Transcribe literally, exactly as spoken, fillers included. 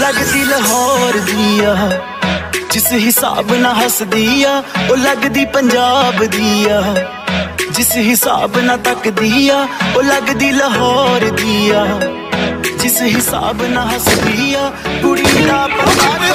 लगदी लाहौर दिया जिस हिसाब ना हसदी आ ओ लगदी पंजाब दिया जिस हिसाब ना तकदी आ ओ लगदी लाहौर दिया जिस हिसाब ना हसदी आ कुड़ी दा